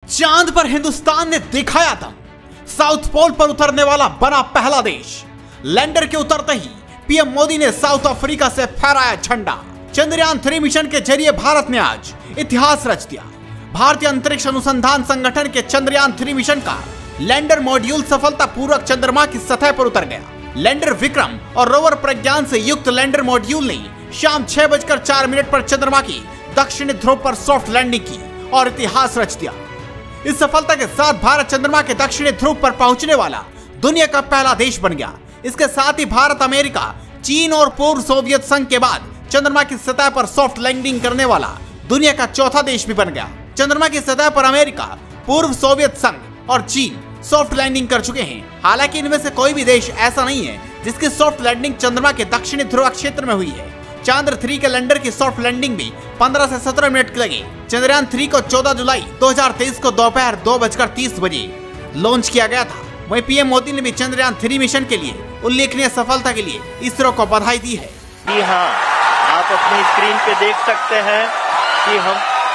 चांद पर हिंदुस्तान ने दिखाया दम। साउथ पोल पर उतरने वाला बना पहला देश। लैंडर के उतरते ही पीएम मोदी ने साउथ अफ्रीका से फहराया झंडा। चंद्रयान 3 मिशन के जरिए भारत ने आज इतिहास रच दिया। भारतीय अंतरिक्ष अनुसंधान संगठन के चंद्रयान 3 मिशन का लैंडर मॉड्यूल सफलतापूर्वक चंद्रमा की सतह पर उतर गया। लैंडर विक्रम और रोवर प्रज्ञान से युक्त लैंडर मॉड्यूल ने शाम 6:04 पर चंद्रमा की दक्षिणी ध्रुव पर सॉफ्ट लैंडिंग की और इतिहास रच दिया। इस सफलता के साथ भारत चंद्रमा के दक्षिणी ध्रुव पर पहुंचने वाला दुनिया का पहला देश बन गया। इसके साथ ही भारत, अमेरिका, चीन और पूर्व सोवियत संघ के बाद चंद्रमा की सतह पर सॉफ्ट लैंडिंग करने वाला दुनिया का चौथा देश भी बन गया। चंद्रमा की सतह पर अमेरिका, पूर्व सोवियत संघ और चीन सॉफ्ट लैंडिंग कर चुके हैं। हालांकि इनमें से कोई भी देश ऐसा नहीं है जिसकी सॉफ्ट लैंडिंग चंद्रमा के दक्षिणी ध्रुव क्षेत्र में हुई है। चांद्र 3 के लैंडर की सॉफ्ट लैंडिंग भी 15 से 17 मिनट लगे। चंद्रयान 3 को 14 जुलाई 2023 को दोपहर 2:30 बजे लॉन्च किया गया था। वहीं पीएम मोदी ने भी चंद्रयान 3 मिशन के लिए उल्लेखनीय सफलता के लिए इसरो को बधाई दी है। जी हाँ, आप अपनी स्क्रीन पे देख सकते हैं कि हम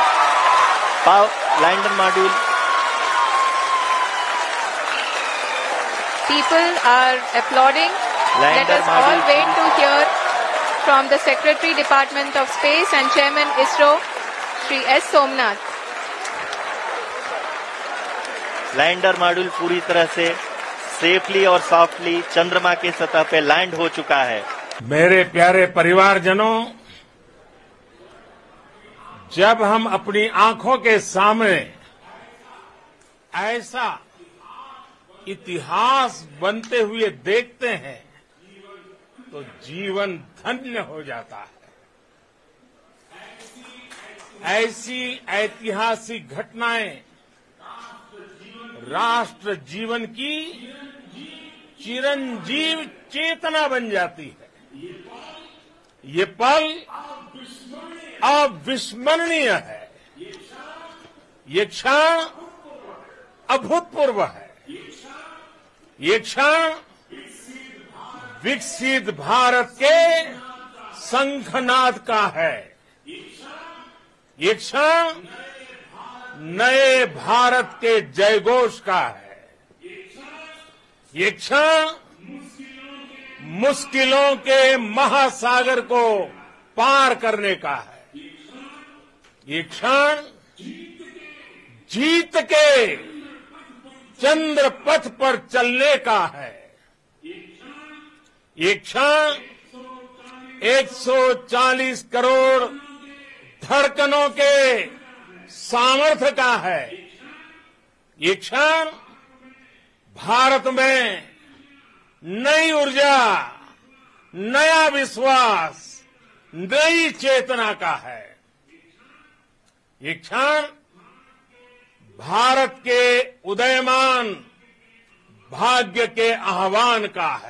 lander module People are applauding. Let us all wait to hear from the Secretary, Department of Space and Chairman ISRO, Shri S. Somnath. Lander module पूरी तरह से सेफली और सॉफ्टली चंद्रमा की सतह पे लैंड हो चुका है। मेरे प्यारे परिवारजनों, जब हम अपनी आंखों के सामने ऐसा इतिहास बनते हुए देखते हैं तो जीवन धन्य हो जाता है। ऐसी ऐतिहासिक घटनाएं राष्ट्र जीवन की चिरंजीव चेतना बन जाती है। ये पल अविस्मरणीय है। ये क्षण अभूतपूर्व है। ये क्षण विकसित भारत के शंखनाद का है। ये क्षण नए भारत के जयघोष का है। ये क्षण मुश्किलों के महासागर को पार करने का है। ये क्षण जीत के चंद्र पथ पर चलने का है। ये क्षण 140 करोड़ धड़कनों के सामर्थ्य का है। ये क्षण भारत में नई ऊर्जा, नया विश्वास, नई चेतना का है। ये क्षण भारत के उदयमान भाग्य के आह्वान का है।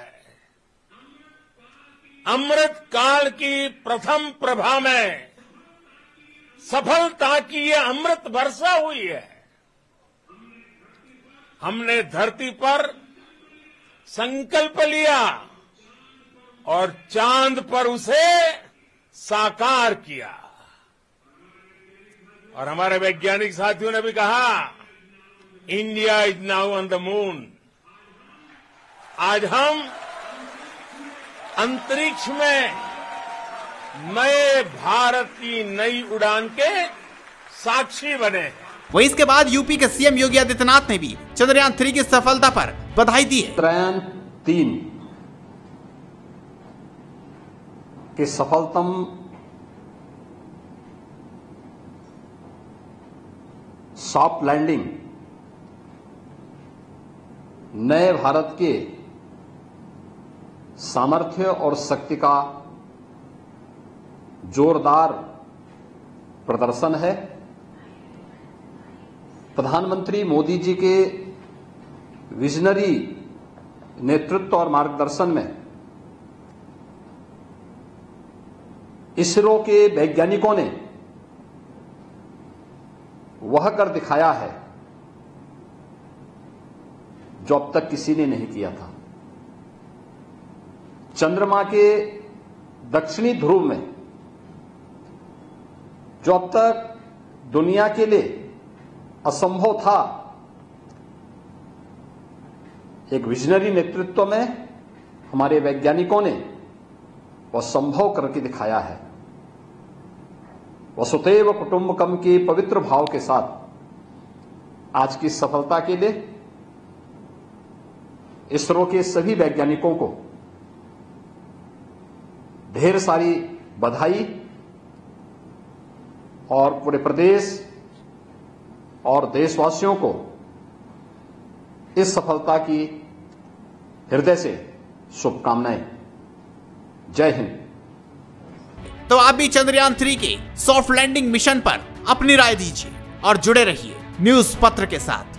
अमृत काल की प्रथम प्रभा में सफलता की ये अमृत वर्षा हुई है। हमने धरती पर संकल्प लिया और चांद पर उसे साकार किया। और हमारे वैज्ञानिक साथियों ने भी कहा, India is now on the moon. आज हम अंतरिक्ष में नए भारत की नई उड़ान के साक्षी बने हैं। वहीं इसके बाद यूपी के सीएम योगी आदित्यनाथ ने भी चंद्रयान 3 की सफलता पर बधाई दी है। चंद्रयान 3 के सफलतम सॉफ्ट लैंडिंग नए भारत के सामर्थ्य और शक्ति का जोरदार प्रदर्शन है। प्रधानमंत्री मोदी जी के विजनरी नेतृत्व और मार्गदर्शन में इसरो के वैज्ञानिकों ने वह कर दिखाया है जो अब तक किसी ने नहीं किया था। चंद्रमा के दक्षिणी ध्रुव में जो अब तक दुनिया के लिए असंभव था, एक विजनरी नेतृत्व में हमारे वैज्ञानिकों ने वह संभव करके दिखाया है। वसुधैव कुटुंबकम के पवित्र भाव के साथ आज की सफलता के लिए इसरो के सभी वैज्ञानिकों को ढेर सारी बधाई और पूरे प्रदेश और देशवासियों को इस सफलता की हृदय से शुभकामनाएं। जय हिंद। तो आप भी चंद्रयान 3 के सॉफ्ट लैंडिंग मिशन पर अपनी राय दीजिए और जुड़े रहिए न्यूज पत्र के साथ।